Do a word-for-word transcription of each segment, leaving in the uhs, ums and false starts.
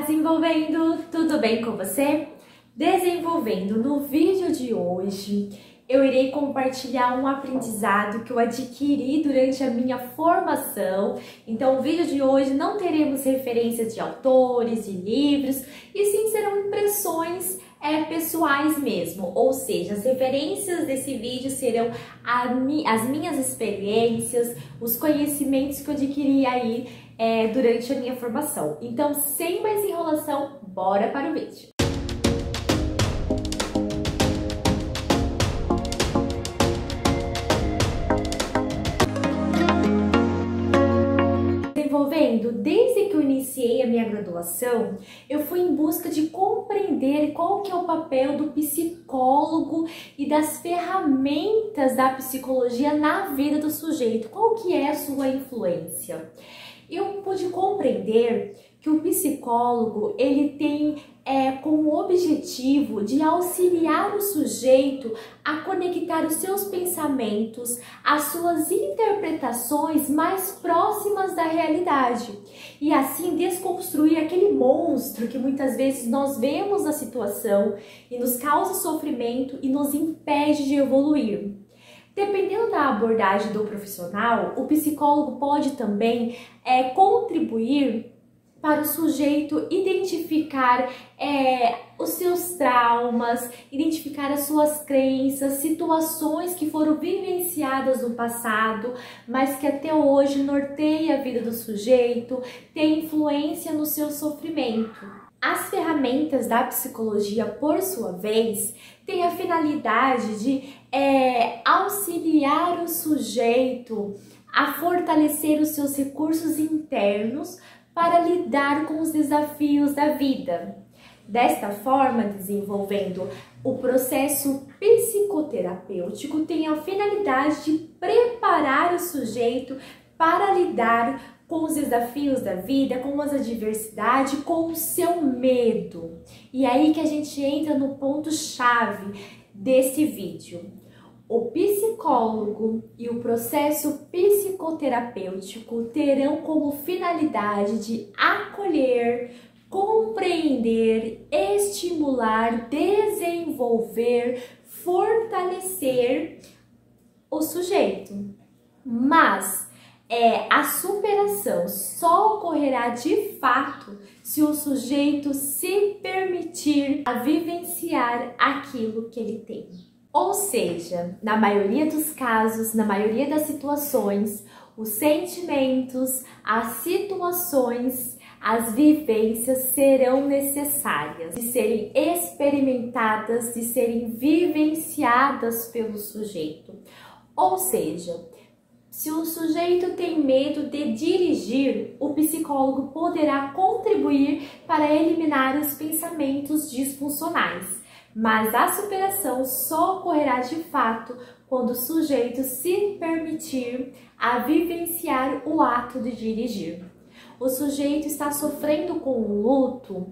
desenvolvendo, tudo bem com você? Desenvolvendo, no vídeo de hoje eu irei compartilhar um aprendizado que eu adquiri durante a minha formação. Então, no vídeo de hoje não teremos referências de autores, de livros, e sim serão impressões é, pessoais mesmo. Ou seja, as referências desse vídeo serão a mi as minhas experiências, os conhecimentos que eu adquiri aí é, durante a minha formação. Então, sem mais enrolação, bora para o vídeo. Desenvolvendo, desde que eu iniciei a minha graduação, eu fui em busca de compreender qual que é o papel do psicólogo e das ferramentas da psicologia na vida do sujeito, qual que é a sua influência. Eu pude compreender que o psicólogo ele tem é, como objetivo de auxiliar o sujeito a conectar os seus pensamentos, as suas interpretações mais próximas da realidade e assim desconstruir aquele monstro que muitas vezes nós vemos na situação e nos causa sofrimento e nos impede de evoluir. Dependendo da abordagem do profissional, o psicólogo pode também é, contribuir para o sujeito identificar é, os seus traumas, identificar as suas crenças, situações que foram vivenciadas no passado, mas que até hoje norteia a vida do sujeito, tem influência no seu sofrimento. As ferramentas da psicologia, por sua vez, têm a finalidade de é, auxiliar o sujeito a fortalecer os seus recursos internos para lidar com os desafios da vida. Desta forma, desenvolvendo o processo psicoterapêutico, tem a finalidade de preparar o sujeito para lidar com os desafios da vida, com as adversidades, com o seu medo. E aí que a gente entra no ponto-chave desse vídeo. O psicólogo e o processo psicoterapêutico terão como finalidade de acolher, compreender, estimular, desenvolver, fortalecer o sujeito. Mas é, a superação só ocorrerá de fato se o sujeito se permitir a vivenciar aquilo que ele tem. Ou seja, na maioria dos casos, na maioria das situações, os sentimentos, as situações, as vivências serão necessárias de serem experimentadas, de serem vivenciadas pelo sujeito. Ou seja, se o sujeito tem medo de dirigir, o psicólogo poderá contribuir para eliminar os pensamentos disfuncionais. Mas a superação só ocorrerá de fato quando o sujeito se permitir a vivenciar o ato de dirigir. O sujeito está sofrendo com o luto,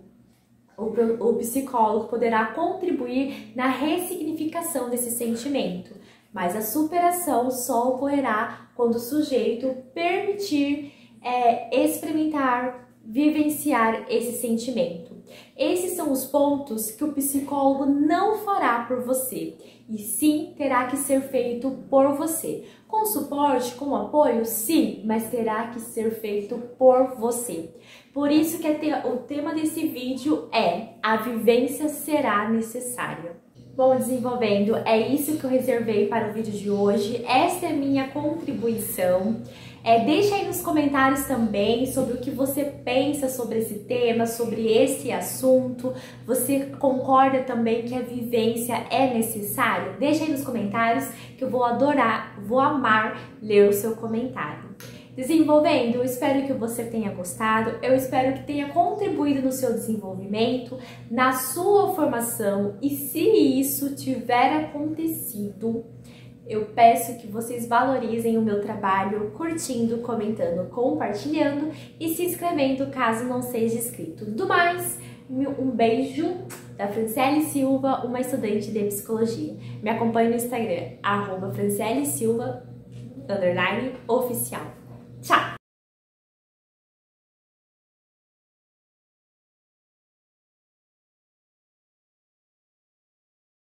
o psicólogo poderá contribuir na ressignificação desse sentimento, mas a superação só ocorrerá quando o sujeito permitir é, experimentar, vivenciar esse sentimento. Esses são os pontos que o psicólogo não fará por você, e sim terá que ser feito por você. Com suporte, com apoio, sim, mas terá que ser feito por você. Por isso que o tema desse vídeo é: a vivência será necessária. Bom, desenvolvendo, é isso que eu reservei para o vídeo de hoje. Essa é a minha contribuição. É, deixa aí nos comentários também sobre o que você pensa sobre esse tema, sobre esse assunto. Você concorda também que a vivência é necessária? Deixa aí nos comentários que eu vou adorar, vou amar ler o seu comentário. Desenvolvendo, eu espero que você tenha gostado, eu espero que tenha contribuído no seu desenvolvimento, na sua formação, e se isso tiver acontecido, eu peço que vocês valorizem o meu trabalho curtindo, comentando, compartilhando e se inscrevendo caso não seja inscrito. Do mais, um beijo da Franciele Silva, uma estudante de psicologia. Me acompanhe no Instagram, arroba Franciele Silva, underline, oficial.